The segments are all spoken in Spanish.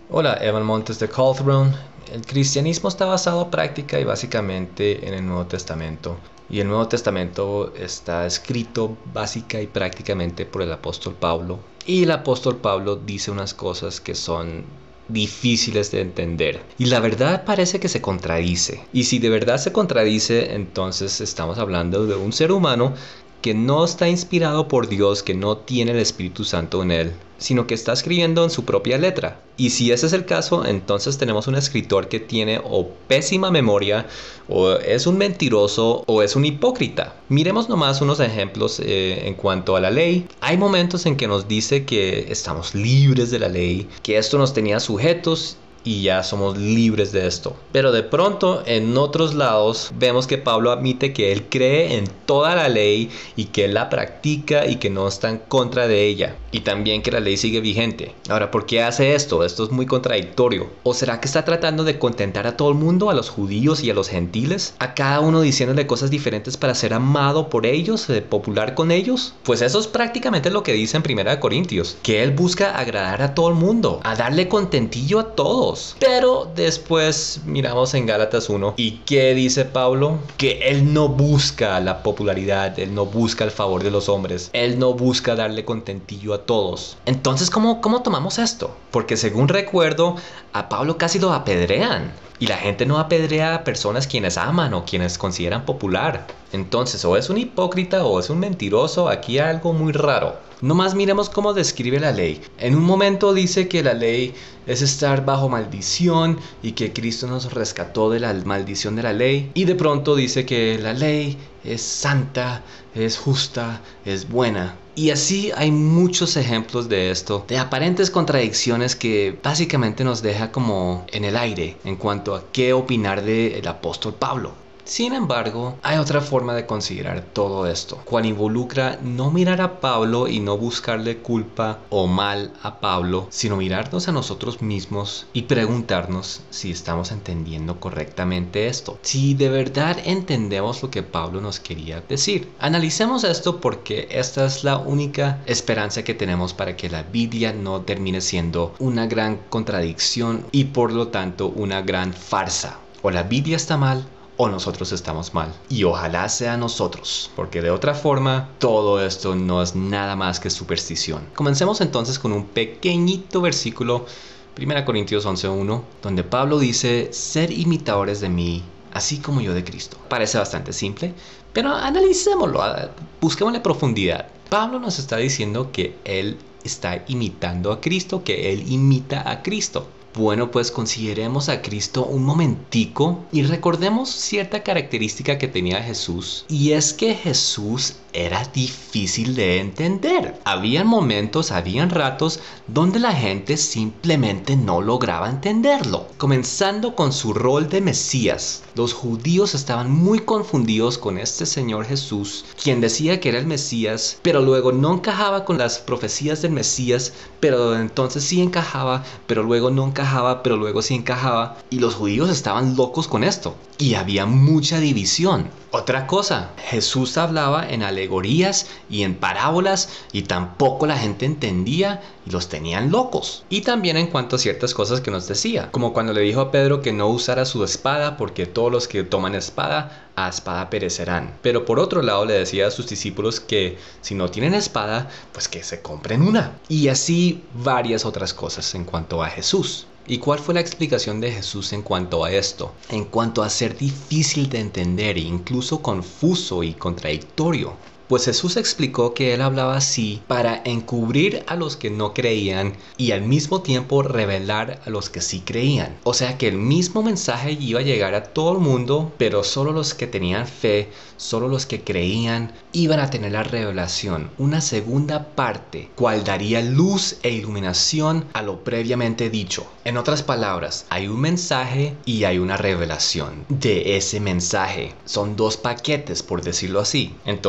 Hola, Evan Montes de Cawthron. El cristianismo está basado práctica y básicamente en el Nuevo Testamento. Y el Nuevo Testamento está escrito básica y prácticamente por el apóstol Pablo. Y el apóstol Pablo dice unas cosas que son difíciles de entender. Y la verdad parece que se contradice. Y si de verdad se contradice, entonces estamos hablando de un ser humano que no está inspirado por Dios, que no tiene el Espíritu Santo en él, sino que está escribiendo en su propia letra. Y si ese es el caso, entonces tenemos un escritor que tiene o pésima memoria, o es un mentiroso, o es un hipócrita. Miremos nomás unos ejemplos en cuanto a la ley. Hay momentos en que nos dice que estamos libres de la ley, que esto nos tenía sujetos y ya somos libres de esto. Pero de pronto en otros lados vemos que Pablo admite que él cree en toda la ley y que él la practica y que no está en contra de ella. Y también que la ley sigue vigente. Ahora, ¿por qué hace esto? Esto es muy contradictorio. ¿O será que está tratando de contentar a todo el mundo, a los judíos y a los gentiles? ¿A cada uno diciéndole cosas diferentes para ser amado por ellos, popular con ellos? Pues eso es prácticamente lo que dice en 1 Corintios, que él busca agradar a todo el mundo, a darle contentillo a todos. Pero después miramos en Gálatas 1 y ¿qué dice Pablo? Que él no busca la popularidad, él no busca el favor de los hombres, él no busca darle contentillo a todos. Entonces, ¿cómo tomamos esto? Porque según recuerdo, a Pablo casi lo apedrean. Y la gente no apedrea a personas quienes aman o quienes consideran popular. Entonces, o es un hipócrita o es un mentiroso. Aquí hay algo muy raro. Nomás miremos cómo describe la ley. En un momento dice que la ley es estar bajo maldición y que Cristo nos rescató de la maldición de la ley. Y de pronto dice que la ley es santa, es justa, es buena. Y así hay muchos ejemplos de esto, de aparentes contradicciones que básicamente nos deja como en el aire en cuanto a qué opinar del apóstol Pablo. Sin embargo, hay otra forma de considerar todo esto, cual involucra no mirar a Pablo y no buscarle culpa o mal a Pablo, sino mirarnos a nosotros mismos y preguntarnos si estamos entendiendo correctamente esto, si de verdad entendemos lo que Pablo nos quería decir. Analicemos esto porque esta es la única esperanza que tenemos para que la Biblia no termine siendo una gran contradicción y por lo tanto una gran farsa. O la Biblia está mal o nosotros estamos mal. Y ojalá sea nosotros, porque de otra forma todo esto no es nada más que superstición. Comencemos entonces con un pequeñito versículo, 1 Corintios 11:1, donde Pablo dice: sed imitadores de mí, así como yo de Cristo. Parece bastante simple, pero analicémoslo, busquémosle profundidad. Pablo nos está diciendo que él está imitando a Cristo, que él imita a Cristo. Bueno, pues consideremos a Cristo un momentico y recordemos cierta característica que tenía Jesús, y es que Jesús era difícil de entender. Habían momentos, habían ratos donde la gente simplemente no lograba entenderlo. Comenzando con su rol de Mesías, los judíos estaban muy confundidos con este Señor Jesús, quien decía que era el Mesías, pero luego no encajaba con las profecías del Mesías, pero entonces sí encajaba, pero luego no encajaba, pero luego sí encajaba, y los judíos estaban locos con esto, y había mucha división. Otra cosa, Jesús hablaba en alegorías y en parábolas y tampoco la gente entendía y los tenían locos. Y también en cuanto a ciertas cosas que nos decía, como cuando le dijo a Pedro que no usara su espada porque todos los que toman espada, a espada perecerán. Pero por otro lado le decía a sus discípulos que si no tienen espada, pues que se compren una. Y así varias otras cosas en cuanto a Jesús. ¿Y cuál fue la explicación de Jesús en cuanto a esto? En cuanto a ser difícil de entender e incluso confuso y contradictorio. Pues Jesús explicó que él hablaba así para encubrir a los que no creían y al mismo tiempo revelar a los que sí creían. O sea que el mismo mensaje iba a llegar a todo el mundo, pero solo los que tenían fe, solo los que creían, iban a tener la revelación, una segunda parte, cual daría luz e iluminación a lo previamente dicho. En otras palabras, hay un mensaje y hay una revelación de ese mensaje. Son dos paquetes, por decirlo así. Entonces,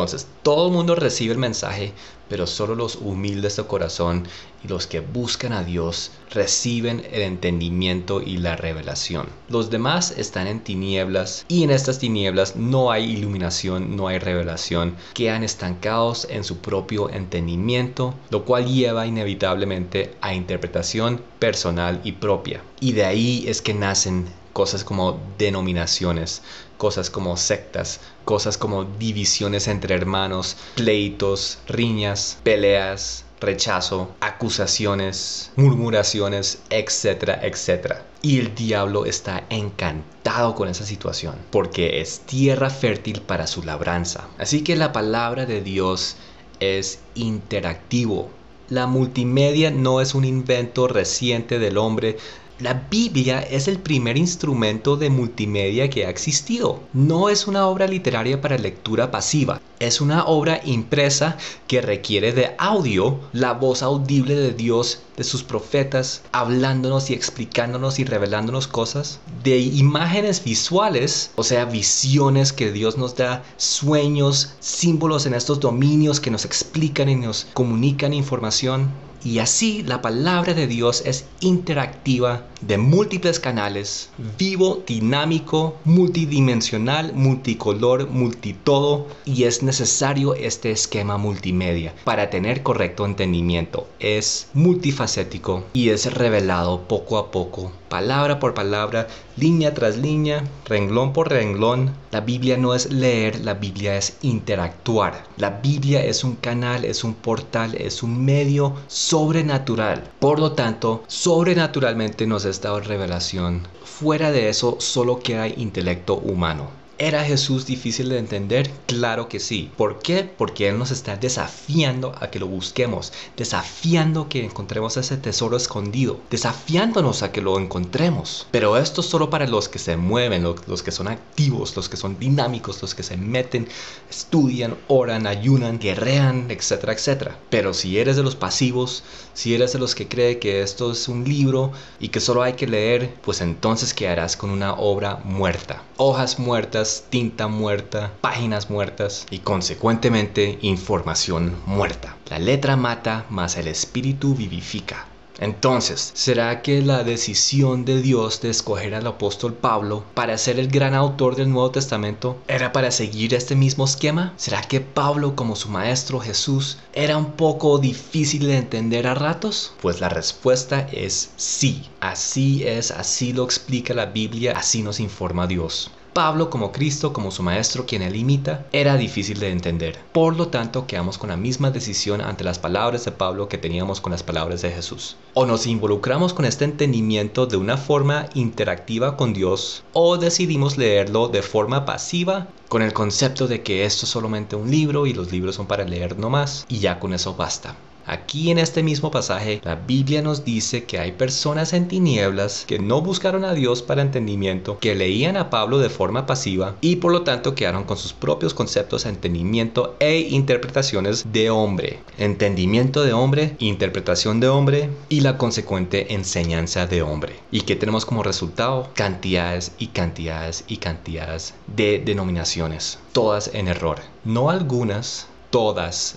Todo el mundo recibe el mensaje, pero solo los humildes de corazón y los que buscan a Dios reciben el entendimiento y la revelación. Los demás están en tinieblas y en estas tinieblas no hay iluminación, no hay revelación. Quedan estancados en su propio entendimiento, lo cual lleva inevitablemente a interpretación personal y propia. Y de ahí es que nacen cosas como denominaciones, cosas como sectas, cosas como divisiones entre hermanos, pleitos, riñas, peleas, rechazo, acusaciones, murmuraciones, etcétera, etcétera. Y el diablo está encantado con esa situación, porque es tierra fértil para su labranza. Así que la palabra de Dios es interactivo. La multimedia no es un invento reciente del hombre. La Biblia es el primer instrumento de multimedia que ha existido. No es una obra literaria para lectura pasiva. Es una obra impresa que requiere de audio, la voz audible de Dios, de sus profetas, hablándonos y explicándonos y revelándonos cosas. De imágenes visuales, o sea, visiones que Dios nos da, sueños, símbolos en estos dominios que nos explican y nos comunican información. Y así la palabra de Dios es interactiva, de múltiples canales, vivo, dinámico, multidimensional, multicolor, multitodo, y es necesario este esquema multimedia para tener correcto entendimiento. Es multifacético y es revelado poco a poco, palabra por palabra, línea tras línea, renglón por renglón. La Biblia no es leer, la Biblia es interactuar. La Biblia es un canal, es un portal, es un medio sobrenatural. Por lo tanto, sobrenaturalmente nos es dado revelación. Fuera de eso, solo queda intelecto humano. ¿Era Jesús difícil de entender? Claro que sí. ¿Por qué? Porque Él nos está desafiando a que lo busquemos, desafiando que encontremos ese tesoro escondido, desafiándonos a que lo encontremos. Pero esto es solo para los que se mueven, los que son activos, los que son dinámicos, los que se meten, estudian, oran, ayunan, guerrean, etcétera, etcétera. Pero si eres de los pasivos, si eres de los que cree que esto es un libro y que solo hay que leer, pues entonces quedarás con una obra muerta. Hojas muertas, tinta muerta, páginas muertas y consecuentemente información muerta. La letra mata, mas el espíritu vivifica. Entonces, ¿será que la decisión de Dios de escoger al apóstol Pablo para ser el gran autor del Nuevo Testamento era para seguir este mismo esquema? ¿Será que Pablo, como su maestro Jesús, era un poco difícil de entender a ratos? Pues la respuesta es sí. Así es, así lo explica la Biblia, así nos informa Dios. Pablo, como Cristo, como su maestro quien él imita, era difícil de entender. Por lo tanto, quedamos con la misma decisión ante las palabras de Pablo que teníamos con las palabras de Jesús. O nos involucramos con este entendimiento de una forma interactiva con Dios, o decidimos leerlo de forma pasiva, con el concepto de que esto es solamente un libro y los libros son para leer nomás, y ya con eso basta. Aquí en este mismo pasaje, la Biblia nos dice que hay personas en tinieblas que no buscaron a Dios para entendimiento, que leían a Pablo de forma pasiva y por lo tanto quedaron con sus propios conceptos, entendimiento e interpretaciones de hombre. Entendimiento de hombre, interpretación de hombre y la consecuente enseñanza de hombre. ¿Y qué tenemos como resultado? Cantidades y cantidades y cantidades de denominaciones, todas en error. No algunas, todas,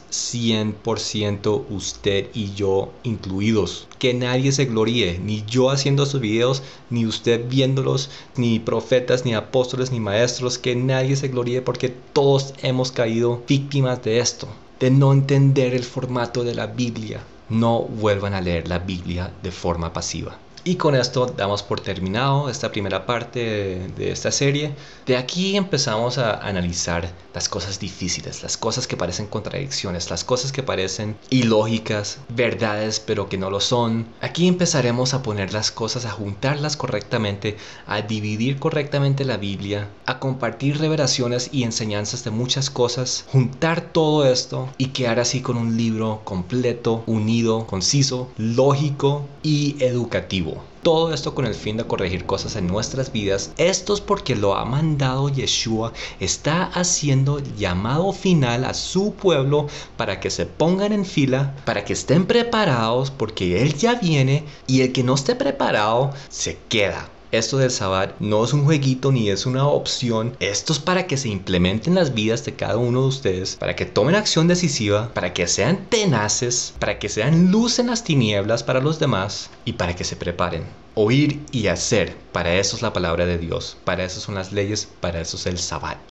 100% usted y yo incluidos. Que nadie se gloríe, ni yo haciendo estos videos, ni usted viéndolos, ni profetas, ni apóstoles, ni maestros. Que nadie se gloríe porque todos hemos caído víctimas de esto, de no entender el formato de la Biblia. No vuelvan a leer la Biblia de forma pasiva. Y con esto damos por terminado esta primera parte de esta serie. De aquí empezamos a analizar las cosas difíciles, las cosas que parecen contradicciones, las cosas que parecen ilógicas, verdades pero que no lo son. Aquí empezaremos a poner las cosas, a juntarlas correctamente, a dividir correctamente la Biblia, a compartir revelaciones y enseñanzas de muchas cosas, juntar todo esto y quedar así con un libro completo, unido, conciso, lógico y educativo. Todo esto con el fin de corregir cosas en nuestras vidas. Esto es porque lo ha mandado Yeshua. Está haciendo llamado final a su pueblo para que se pongan en fila, para que estén preparados porque Él ya viene y el que no esté preparado se queda. Esto del Sabbat no es un jueguito ni es una opción. Esto es para que se implementen en las vidas de cada uno de ustedes, para que tomen acción decisiva, para que sean tenaces, para que sean luz en las tinieblas para los demás y para que se preparen. Oír y hacer, para eso es la palabra de Dios, para eso son las leyes, para eso es el Sabbat.